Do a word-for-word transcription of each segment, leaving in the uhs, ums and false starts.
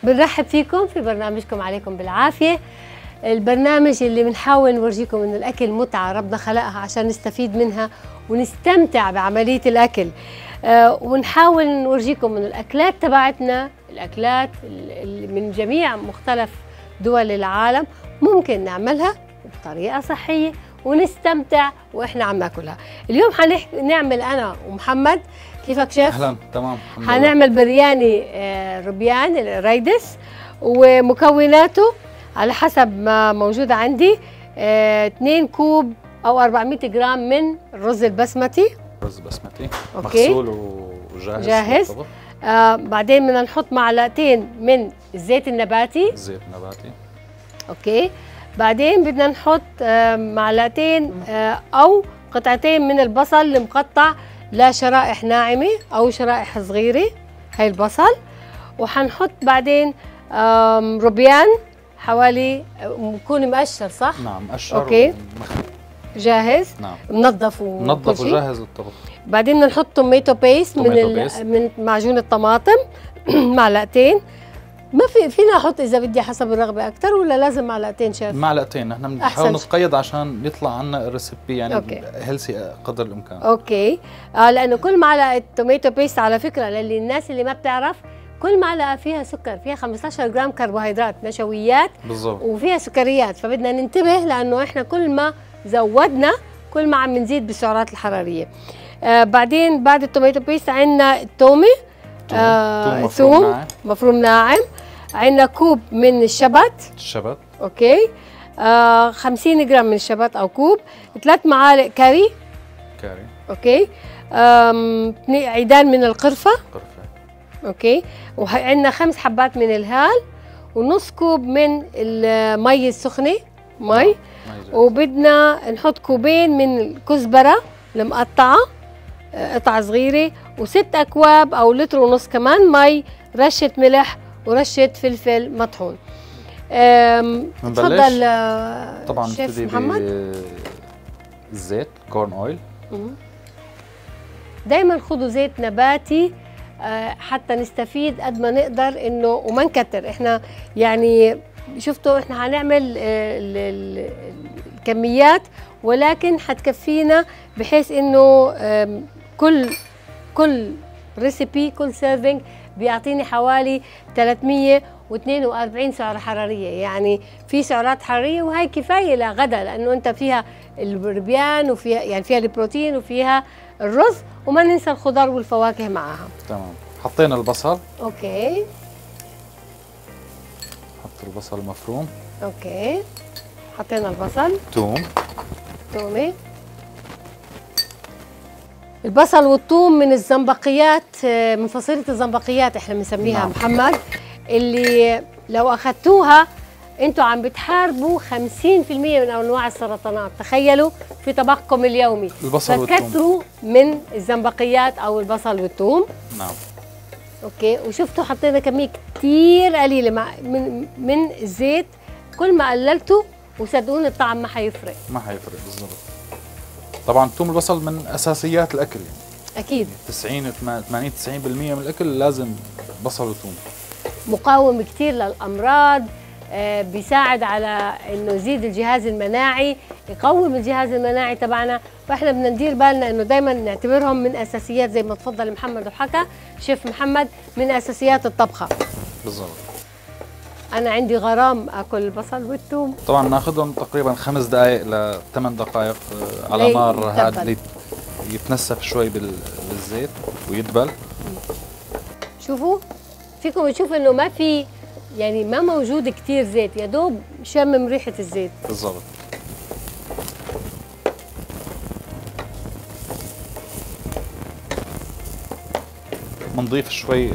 بنرحب فيكم في برنامجكم عليكم بالعافية، البرنامج اللي بنحاول نورجيكم إنه الأكل متعة ربنا خلقها عشان نستفيد منها ونستمتع بعملية الأكل. آه ونحاول نورجيكم إنه الأكلات تبعتنا، الأكلات اللي من جميع مختلف دول العالم ممكن نعملها بطريقة صحية ونستمتع وإحنا عم ناكلها. اليوم حنعمل أنا ومحمد، كيفك شيف؟ أهلا، تمام. حنعمل برياني آه ربيان الريدس، ومكوناته على حسب ما موجودة عندي آه اثنين كوب أو أربعمئة جرام من الرز البسمتي. رز بسمتي أوكي. مغسول وجاهز جاهز. آه بعدين بدنا نحط معلقتين من الزيت النباتي. زيت نباتي. اوكي. بعدين بدنا نحط آه معلقتين آه او قطعتين من البصل المقطع لشرائح ناعمه او شرائح صغيره، هاي البصل. وحنحط بعدين آه ربيان حوالي بكون مقشر، صح؟ نعم، مقشر. اوكي. ومخلي. جاهز. نعم. منظف وكل منظف شيء. وجاهز للطبخ. بعدين بدنا نحط توميتو بيست من ال... من معجون الطماطم معلقتين. ما في فينا احط اذا بدي حسب الرغبه اكثر، ولا لازم معلقتين شيف؟ معلقتين، نحن بنحاول نتقيد عشان يطلع عنا الريسبي يعني هيلثي قدر الامكان. اوكي. آه لانه كل معلقه توميتو بيست على فكره للي الناس اللي ما بتعرف، كل معلقه فيها سكر، فيها خمسة عشر جرام كربوهيدرات نشويات بالضبط، وفيها سكريات، فبدنا ننتبه لانه احنا كل ما زودنا كل ما عم نزيد بالسعرات الحراريه. آه بعدين بعد التوميتو بيست عندنا التومه، آه ثوم مفروم ناعم. عندنا كوب من الشبت. الشبت. اوكي. آه خمسين جرام من الشبت او كوب. ثلاث معالق كاري. كاري. اوكي. عيدان من القرفه. قرفه. اوكي. وعندنا خمس حبات من الهال، ونص كوب من المي السخنه، مي. وبدنا نحط كوبين من الكزبره المقطعه قطعه صغيره، وست اكواب او لتر ونص كمان مي، رشه ملح ورشه فلفل مطحون. تفضل طبعا شيف محمد. الزيت كورن اويل. دائما خذوا زيت نباتي حتى نستفيد قد ما نقدر انه وما نكتر. احنا يعني شفتوا احنا هنعمل الكميات ولكن حتكفينا بحيث انه كل كل ريسيبي كل سيرفينج بيعطيني حوالي ثلاثمئة واثنين وأربعين سعرة حرارية، يعني في سعرات حرارية وهي كفاية لغدا لأنه أنت فيها الربيان وفيها يعني فيها البروتين وفيها الرز، وما ننسى الخضار والفواكه معها. تمام. حطينا البصل. اوكي. حط البصل المفروم. اوكي. حطينا البصل. ثوم. ثومه. البصل والثوم من الزنبقيات، من فصيلة الزنبقيات احنا بنسميها. نعم. محمد، اللي لو اخذتوها انتوا عم بتحاربوا خمسين بالمئة من انواع السرطانات، تخيلوا في طبقكم اليومي. البصل والثوم. فكتروا من الزنبقيات او البصل والثوم. نعم. اوكي. وشفتوا حطينا كميه كثير قليله مع من من الزيت، كل ما قللتوا وصدقوني الطعم ما حيفرق. ما حيفرق بالضبط. طبعا الثوم والبصل من اساسيات الاكل يعني. اكيد. تسعين ثمانين تسعين بالمئة من الاكل لازم بصل وثوم. مقاوم كثير للامراض، آه بيساعد على انه يزيد الجهاز المناعي، يقوم الجهاز المناعي تبعنا، فاحنا بدنا ندير بالنا انه دائما نعتبرهم من اساسيات زي ما تفضل محمد وحكى شيف محمد، من اساسيات الطبخه. بالضبط. انا عندي غرام اكل البصل والثوم. طبعا ناخذهم تقريبا خمس دقائق لثمان دقائق على نار هادئه يتنسف شوي بالزيت ويدبل. شوفوا فيكم تشوفوا انه ما في يعني ما موجود كثير زيت، يا دوب شمم ريحه الزيت. بالضبط. بنضيف شوي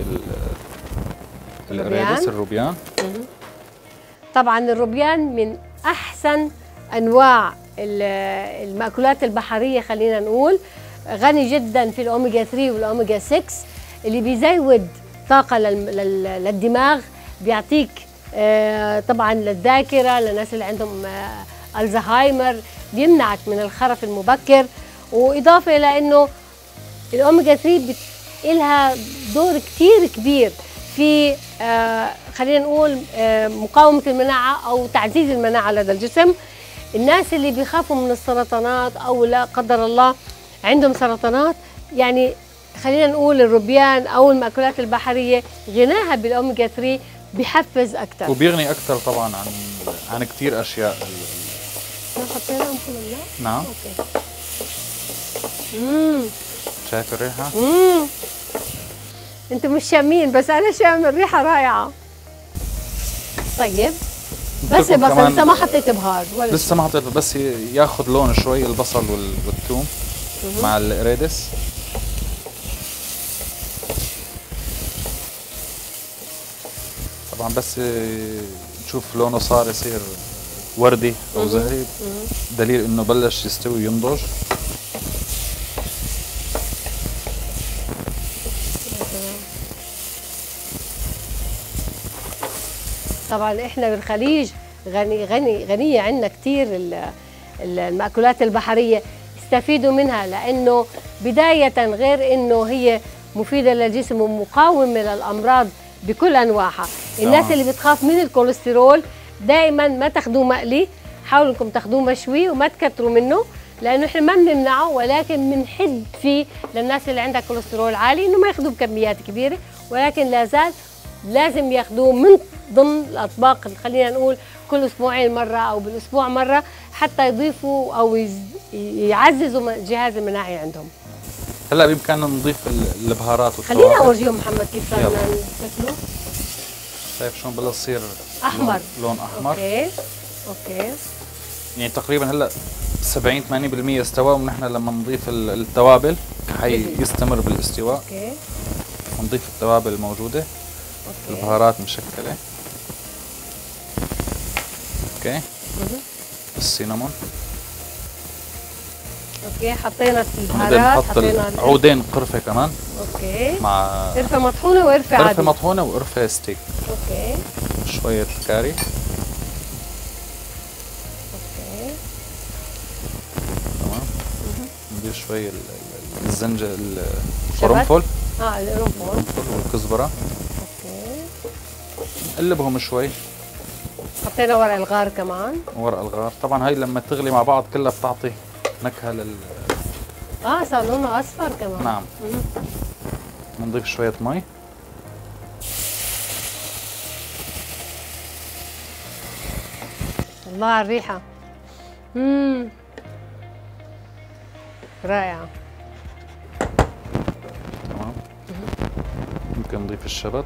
الريدس الروبيان. طبعا الروبيان من احسن انواع المأكولات البحريه، خلينا نقول غني جدا في الاوميجا ثلاثة والاوميجا ستة اللي بيزود طاقه للدماغ، بيعطيك طبعا للذاكره للناس اللي عندهم الزهايمر، بيمنعك من الخرف المبكر. واضافه الى انه الاوميجا ثلاثة لها دور كثير كبير في آه خلينا نقول آه مقاومه المناعه او تعزيز المناعه لدى الجسم. الناس اللي بيخافوا من السرطانات او لا قدر الله عندهم سرطانات، يعني خلينا نقول الروبيان او المأكولات البحريه غناها بالاوميجا ثلاثة بحفز اكثر وبيغني اكثر طبعا عن عن كثير اشياء. حطينا امبول لا؟ نعم. اوكي. امم شايف الريحه؟ امم انتم مش شامين بس انا شام الريحه رائعه. طيب بس البصل لسه ما حطيت بهار ولا لسه ما حطيت، بس ياخذ لون شوي البصل والثوم مع القريدس. طبعا بس نشوف لونه صار يصير وردي او زهري، دليل انه بلش يستوي وينضج. طبعا احنا بالخليج غني غني غنيه عندنا كثير المأكولات البحريه، استفيدوا منها لانه بدايه غير انه هي مفيده للجسم ومقاومه للامراض بكل انواعها. الناس اللي بتخاف من الكوليسترول دائما ما تاخذوه مقلي، حاولوا انكم تاخذوه مشوي وما تكتروا منه، لانه احنا ما بنمنعه ولكن بنحد فيه للناس اللي عندها كوليسترول عالي انه ما ياخذوه بكميات كبيره، ولكن لا زال لازم ياخذوه من ضمن الاطباق، خلينا نقول كل اسبوعين مره او بالاسبوع مره، حتى يضيفوا او يعززوا الجهاز المناعي عندهم. هلا بامكاننا نضيف البهارات والتوابل. خلينا اورجيهم محمد كيف صار شكله. شايف شلون بلش يصير احمر، لون احمر. اوكي اوكي يعني تقريبا هلا سبعين ثمانين بالمئة استوى، ونحن لما نضيف التوابل حيستمر بالاستواء. اوكي ونضيف التوابل الموجوده. أوكي. البهارات مشكله. اوكي السينامون. اوكي حطينا البهارات، حطينا عودين قرفه كمان. اوكي مع قرفه مطحونه وقرفه عاديه. قرفه مطحونه وقرفه ستيك. اوكي شويه كاري. اوكي تمام. نضيف شوي الزنجر القرنفل. اه القرنفل والكزبره. اوكي نقلبهم شوي. حطينا ورق الغار كمان. ورق الغار طبعا هاي لما تغلي مع بعض كلها بتعطي نكهه لل اه صار لونه اصفر كمان. نعم. بنضيف شويه مي. الله على الريحه. امم رائعه. تمام. ممكن نضيف الشبت.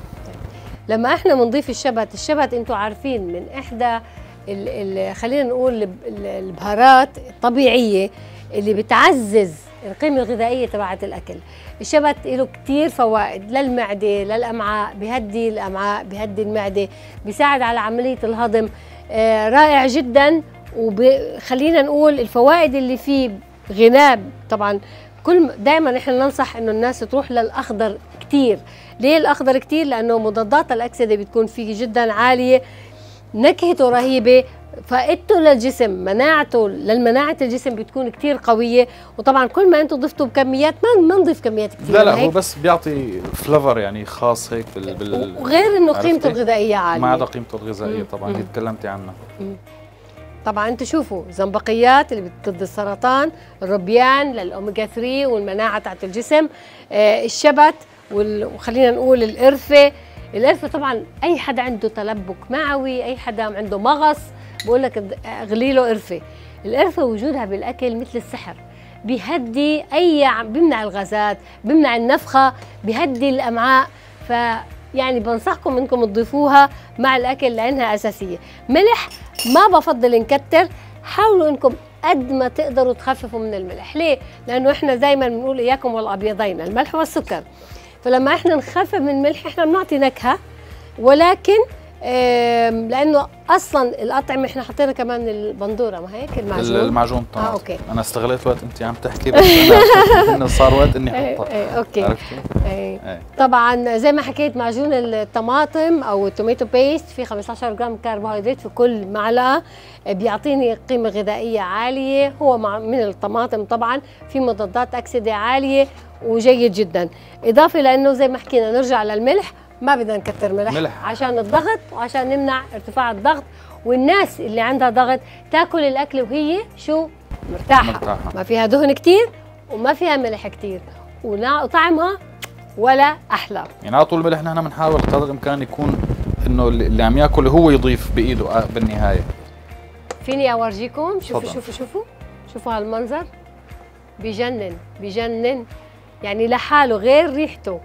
لما احنا بنضيف الشبت، الشبت انتم عارفين من احدى ال ال خلينا نقول البهارات الطبيعيه اللي بتعزز القيمه الغذائيه تبعت الاكل. الشبت له كثير فوائد للمعده للامعاء، بيهدي الامعاء، بيهدي المعده، بيساعد على عمليه الهضم. آه رائع جدا. وخلينا نقول الفوائد اللي فيه غناء. طبعا كل دائما احنا ننصح انه الناس تروح للاخضر كثير. ليه الاخضر كثير؟ لانه مضادات الاكسده بتكون فيه جدا عاليه، نكهته رهيبه، فائدته للجسم، مناعته للمناعه الجسم بتكون كثير قويه. وطبعا كل ما انتم ضفتوا بكميات ما ما نضيف كميات كثير. لا لا هو بس بيعطي فليفر يعني خاص هيك بال, بال وغير انه قيمته الغذائيه عاليه. ما عدا قيمته الغذائيه طبعا هي تكلمتي عنها. طبعا انتم شوفوا زنبقيات اللي ضد السرطان، الروبيان للاوميجا ثلاثة والمناعه تاعت الجسم، آه الشبت، وخلينا نقول القرفه. القرفه طبعا اي حدا عنده تلبك معوي، اي حدا عنده مغص بقول لك اغلي له قرفه. القرفه وجودها بالاكل مثل السحر، بيهدي اي بيمنع الغازات، بيمنع النفخه، بيهدي الامعاء. ف يعني بنصحكم انكم تضيفوها مع الاكل لانها اساسيه. ملح ما بفضل نكتر، حاولوا انكم قد ما تقدروا تخففوا من الملح. ليه؟ لانه احنا دائما بنقول اياكم والابيضين، الملح والسكر. فلما احنا نخفف من الملح احنا بنعطي نكهه، ولكن لانه اصلا الاطعمه احنا حطينا كمان البندوره، ما هيك المعجون المعجون طبعا. اه اوكي. انا استغليت وقت انت عم تحكي بس انا صار وقت اني احطها. ايه اوكي. عرفتي؟ ايه. ايه. طبعا زي ما حكيت معجون الطماطم او التوميتو بيست فيه خمسة عشر جرام كربوهيدرات في كل معلقه، بيعطيني قيمه غذائيه عاليه. هو من الطماطم طبعا في مضادات اكسده عاليه وجيد جدا. اضافه لانه زي ما حكينا نرجع للملح، ما بدنا نكتر ملح, ملح عشان الضغط وعشان نمنع ارتفاع الضغط، والناس اللي عندها ضغط تاكل الاكل وهي شو مرتاحه, مرتاحة. ما فيها دهن كتير وما فيها ملح كتير وطعمها ولا احلى. يعني على طول الملح نحن بنحاول قدر الامكان يكون انه اللي عم ياكل هو يضيف بايده بالنهايه. فيني اورجيكم؟ شوفوا شوفوا شوفوا شوفوا هالمنظر بجنن بجنن، يعني لحاله غير ريحته.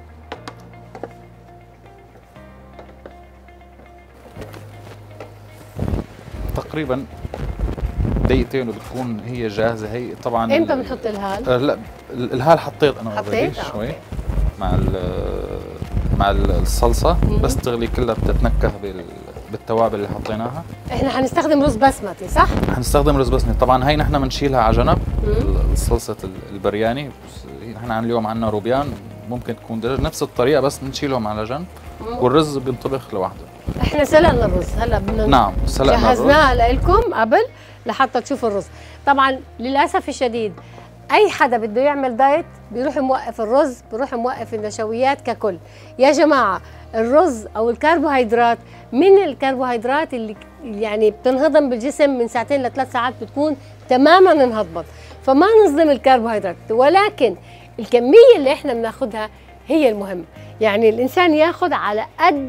تقريبا دقيقتين وبتكون هي جاهزه. هي طبعا امتى بنحط الهال؟ آه لا الهال حطيت انا حطيت شوي آه. مع مع الصلصه مم. بس تغلي كلها بتتنكه بالتوابل اللي حطيناها. احنا حنستخدم رز بسمتي صح؟ حنستخدم رز بسمتي طبعا. هي نحن بنشيلها على جنب صلصه البرياني. نحن اليوم عندنا روبيان ممكن تكون نفس الطريقه بس بنشيلهم على جنب مم. والرز بينطبخ لوحده. احنا سلقنا الرز هلا بدنا نعم سلقنا الرز جهزناه لكم قبل لحتى تشوفوا الرز. طبعا للاسف الشديد اي حدا بده يعمل دايت بيروح موقف الرز، بيروح موقف النشويات ككل. يا جماعه الرز او الكربوهيدرات من الكربوهيدرات اللي يعني بتنهضم بالجسم من ساعتين لثلاث ساعات بتكون تماما انهضمت، فما نظلم الكربوهيدرات، ولكن الكميه اللي احنا بناخذها هي المهم. يعني الانسان ياخذ على قد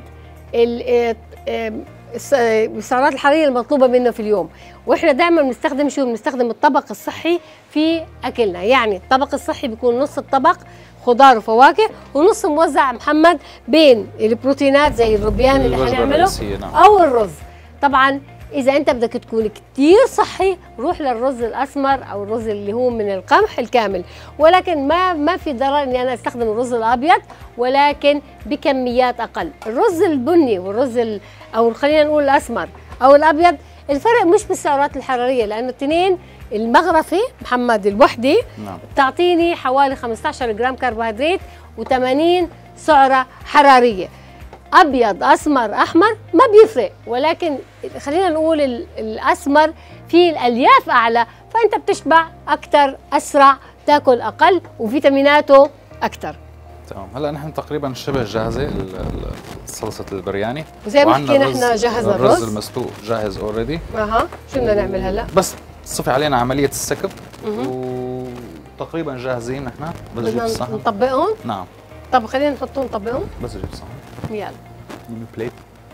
السعرات الحراريه المطلوبه منه في اليوم. واحنا دائما بنستخدم شو؟ بنستخدم الطبق الصحي في اكلنا. يعني الطبق الصحي بيكون نص الطبق خضار وفواكه ونص موزع محمد بين البروتينات زي الروبيان اللي حنعمله او الرز. طبعا اذا انت بدك تكون كتير صحي روح للرز الاسمر او الرز اللي هو من القمح الكامل، ولكن ما ما في ضرر اني انا استخدم الرز الابيض ولكن بكميات اقل. الرز البني والرز او خلينا نقول الاسمر او الابيض الفرق مش بالسعرات الحراريه، لانه الاثنين المغرفه محمد الوحده نعم. بتعطيني حوالي خمسة عشر جرام كربوهيدرات وثمانين سعره حراريه. ابيض اسمر احمر ما بيفرق، ولكن خلينا نقول الاسمر فيه الالياف اعلى، فانت بتشبع اكثر اسرع، تاكل اقل وفيتاميناته اكثر. تمام. هلا نحن تقريبا شبه جاهزه صلصه البرياني، وزي ما حكينا احنا جهزنا الرز. الرز المسلوق جاهز اوريدي. اها شو بدنا نعمل هلا؟ بس تصفي علينا عمليه السكب وتقريبا جاهزين نحن. بس نجيب الصحن نطبقهم؟ نعم. طب خلينا نحطهم نطبقهم. بس اجيب الصحن. يلا. نجيب بليت.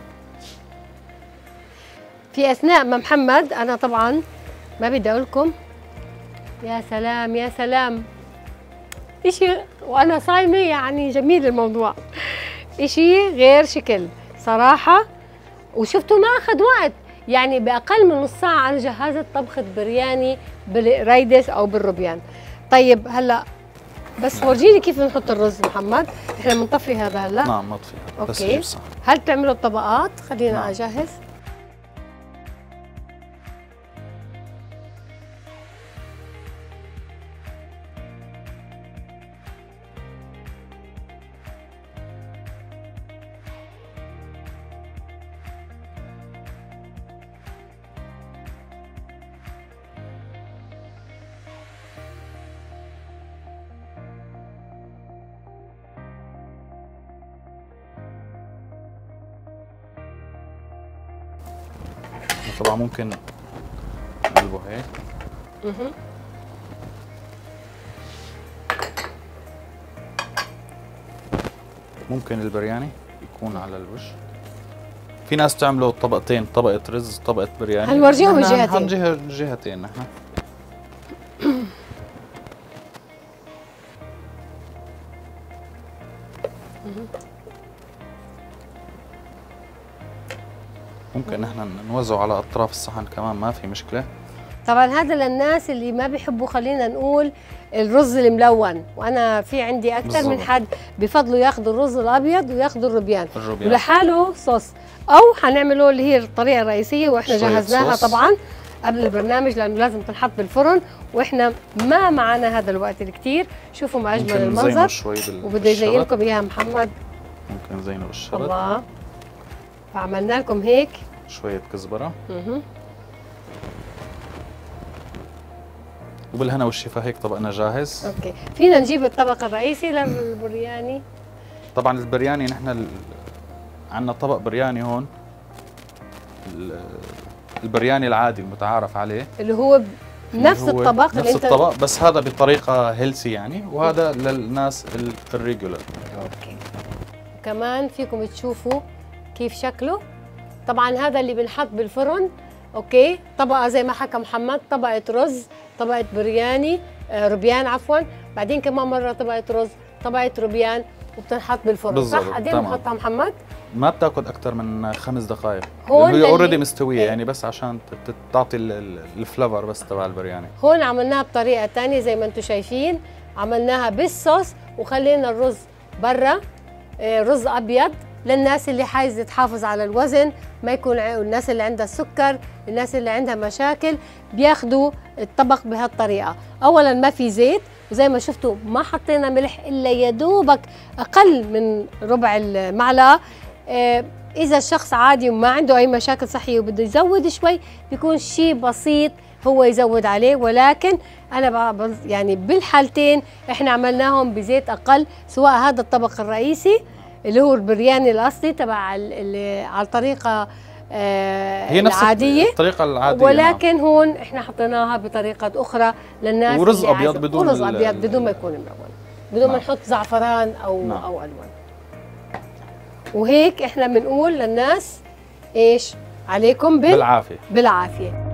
في اثناء ما محمد انا طبعا ما بدي اقول لكم يا سلام يا سلام اشي وانا صايمه، يعني جميل الموضوع، اشي غير شكل صراحه. وشفتوا ما اخذ وقت، يعني باقل من نص ساعه انا جهزت طبخه برياني بالقريدس او بالروبيان. طيب هلا بس ورجيني كيف بنحط الرز محمد. احنا بنطفي هذا هلا. نعم مطفي. اوكي بس هل بتعملوا الطبقات؟ خلينا نعم. اجهز. طبعا ممكن نقلبه هيك. اها ممكن البرياني يكون على الوش. في ناس تعملوا طبقتين، طبقة رز طبقة برياني. هنورجيهم الجهتين. هنجهز الجهتين نحن. ممكن نحن نوزعه على اطراف الصحن كمان ما في مشكله. طبعا هذا للناس اللي ما بيحبوا خلينا نقول الرز الملون، وانا في عندي اكثر بالزبط. من حد بفضلوا ياخذوا الرز الابيض وياخذوا الروبيان ولحاله صوص، او حنعمله اللي هي الطريقه الرئيسيه واحنا جهزناها صوص. طبعا قبل البرنامج لانه لازم تنحط بالفرن واحنا ما معنا هذا الوقت الكثير. شوفوا ما اجمل المنظر وبدي ازين لكم اياها محمد. ممكن نزينه بالشبت. الله. فعملنا لكم هيك شويه كزبره. اها وبالهنا والشفا هيك طبقنا جاهز. اوكي فينا نجيب الطبق الرئيسي للبرياني. طبعا البرياني نحن عندنا طبق برياني هون، ال- البرياني العادي المتعارف عليه، اللي هو ب- اللي نفس هو الطبق اللي نفس انت الطبق بس هذا بطريقه هيلثي يعني، وهذا للناس ال- الريجولر. اوكي. كمان فيكم تشوفوا كيف شكله. طبعا هذا اللي بنحط بالفرن. اوكي، طبقه زي ما حكى محمد، طبقه رز، طبقه برياني، آه روبيان عفوا، بعدين كمان مره طبقه رز، طبقه روبيان، وبتنحط بالفرن. بالضبط، صح؟ قد ايه تمام. بنحطها محمد؟ ما بتاخذ اكثر من خمس دقائق، هون هي للي- اوريدي مستويه إيه. يعني، بس عشان ت- ت- تعطي ال- ال- الفلافر بس تبع البرياني. هون عملناها بطريقه ثانيه زي ما انتم شايفين، عملناها بالصوص وخلينا الرز برا، آه، رز ابيض للناس اللي عايزه تحافظ على الوزن، ما يكون ع- الناس اللي عندها السكر، الناس اللي عندها مشاكل بياخذوا الطبق بهالطريقه. اولا ما في زيت، وزي ما شفتوا ما حطينا ملح الا يا دوبك اقل من ربع المعلقه. آه، اذا الشخص عادي وما عنده اي مشاكل صحيه وبده يزود شوي بيكون شيء بسيط هو يزود عليه، ولكن انا ب- يعني بالحالتين احنا عملناهم بزيت اقل، سواء هذا الطبق الرئيسي اللي هو البرياني الاصلي تبع ال- اللي على الطريقه آه هي نفس العاديه، الطريقه العاديه، ولكن هون احنا حطيناها بطريقه اخرى للناس ورز اللي أبيض عايزة- بدون ورز ال- ابيض بدون ما يكون ملون، بدون ما نعم. نحط زعفران او نعم. او الوان. وهيك احنا بنقول للناس ايش عليكم بال... بالعافيه. بالعافيه.